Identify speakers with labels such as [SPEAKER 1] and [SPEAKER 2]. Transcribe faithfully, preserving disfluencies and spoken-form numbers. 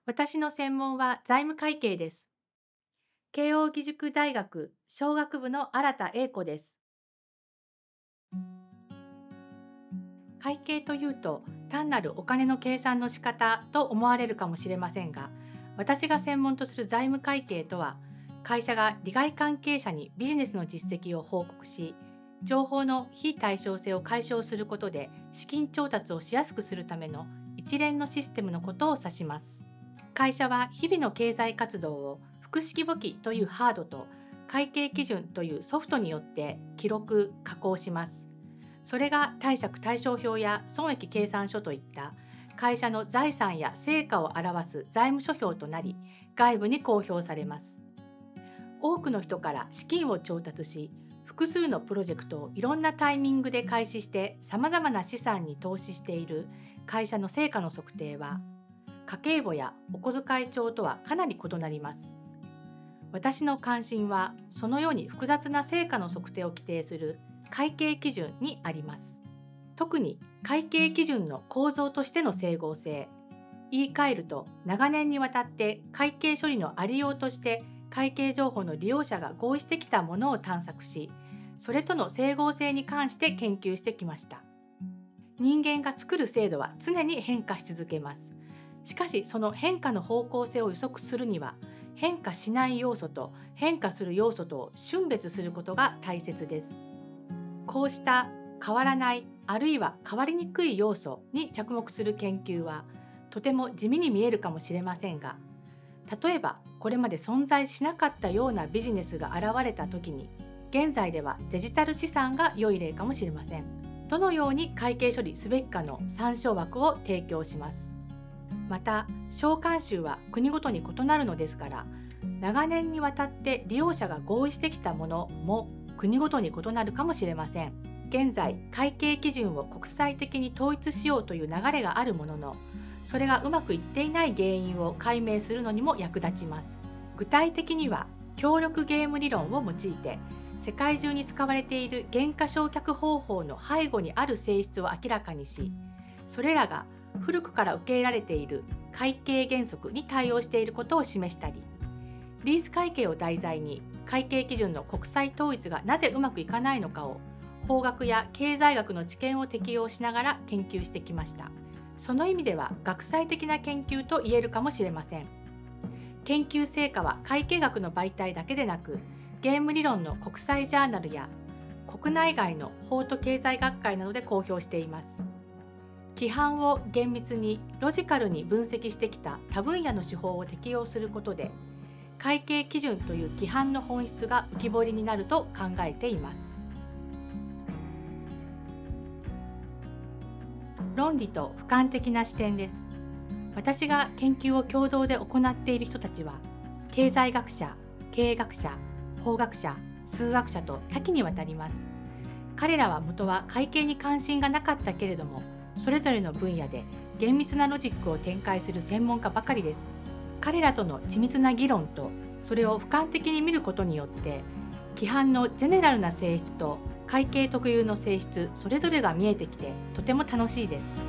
[SPEAKER 1] 私の専門は財務会計です。慶應義塾大学商学部の新田英子です。会計というと単なるお金の計算の仕方と思われるかもしれませんが、私が専門とする財務会計とは、会社が利害関係者にビジネスの実績を報告し、情報の非対称性を解消することで資金調達をしやすくするための一連のシステムのことを指します。会社は日々の経済活動を複式簿記というハードと会計基準というソフトによって記録・加工します。それが貸借対照表や損益計算書といった会社の財産や成果を表す財務諸表となり、外部に公表されます。多くの人から資金を調達し、複数のプロジェクトをいろんなタイミングで開始してさまざまな資産に投資している会社の成果の測定は、家計簿やお小遣い帳とはかなり異なります。私の関心はそのように複雑な成果の測定を規定する会計基準にあります。特に会計基準の構造としての整合性、言い換えると長年にわたって会計処理のありようとして会計情報の利用者が合意してきたものを探索し、それとの整合性に関して研究してきました。人間が作る制度は常に変化し続けます。しかしその変化の方向性を予測するには、変化しない要素と変化する要素とを峻別することが大切です。こうした変わらない、あるいは変わりにくい要素に着目する研究はとても地味に見えるかもしれませんが、例えばこれまで存在しなかったようなビジネスが現れた時に、現在ではデジタル資産が良い例かもしれません。どのように会計処理すべきかの参照枠を提供します。また、償還収は国ごとに異なるのですから、長年にわたって利用者が合意してきたものも国ごとに異なるかもしれません。現在、会計基準を国際的に統一しようという流れがあるものの、それがうまくいっていない原因を解明するのにも役立ちます。具体的には、協力ゲーム理論を用いて、世界中に使われている減価償却方法の背後にある性質を明らかにし、それらが古くから受け入れられている会計原則に対応していることを示したり、リース会計を題材に会計基準の国際統一がなぜうまくいかないのかを法学や経済学の知見を適用しながら研究してきました。その意味では学際的な研究と言えるかもしれません。研究成果は会計学の媒体だけでなく、ゲーム理論の国際ジャーナルや国内外の法と経済学会などで公表しています。規範を厳密にロジカルに分析してきた他分野の手法を適用することで、会計基準という規範の本質が浮き彫りになると考えています。論理と俯瞰的な視点です。私が研究を共同で行っている人たちは、経済学者、経営学者、法学者、数学者と多岐にわたります。彼らは元は会計に関心がなかったけれども、それぞれの分野で厳密なロジックを展開する専門家ばかりです。彼らとの緻密な議論と、それを俯瞰的に見ることによって、規範のジェネラルな性質と会計特有の性質それぞれが見えてきて、とても楽しいです。